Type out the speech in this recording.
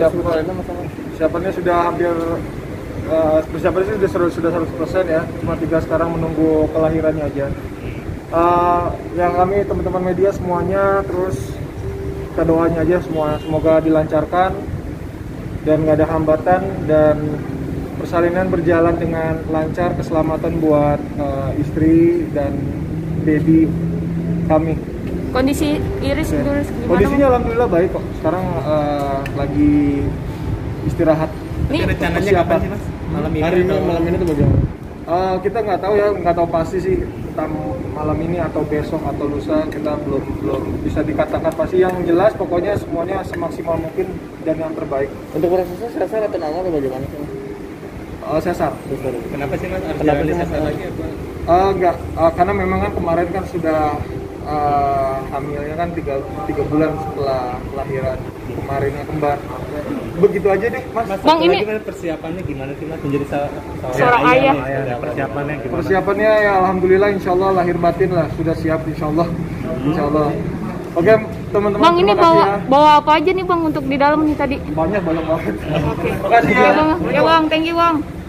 Persiapannya sudah hampir persiapannya sudah 100% ya. Cuma 3 sekarang menunggu kelahirannya aja. Yang kami teman-teman media semuanya terus kita doanya aja semoga dilancarkan dan nggak ada hambatan dan persalinan berjalan dengan lancar, keselamatan buat istri dan baby kami. Kondisi Iris gimana? Kondisinya alhamdulillah baik kok. Sekarang lagi istirahat. Ini rencananya kapan sih Mas? Malam ini tuh bagaimana? Kita nggak tahu ya, nggak tahu pasti sih tentang malam ini atau besok atau lusa, kita belum bisa dikatakan pasti. Yang jelas pokoknya semuanya semaksimal mungkin dan yang terbaik. Untuk prosesnya sesar atau normal atau bagaimana sih Mas? Sesar. Kenapa sih Mas? Kenapa sih sesar lagi apa? Enggak, karena memang kan kemarin kan sudah hamilnya kan 3 bulan setelah kelahiran kemarinnya kembar. Begitu aja deh Mas. Bang, ini persiapannya gimana sih Mas menjadi seorang ayah? Persiapannya gimana? Persiapannya ya alhamdulillah insyaallah lahir batin lah sudah siap insyaallah. Insyaallah. Oke teman-teman. Bang, ini bawa apa aja nih Bang untuk di dalam nih tadi? Banyak banget. Oke. Makasih ya. Ya Bang, thank you Bang.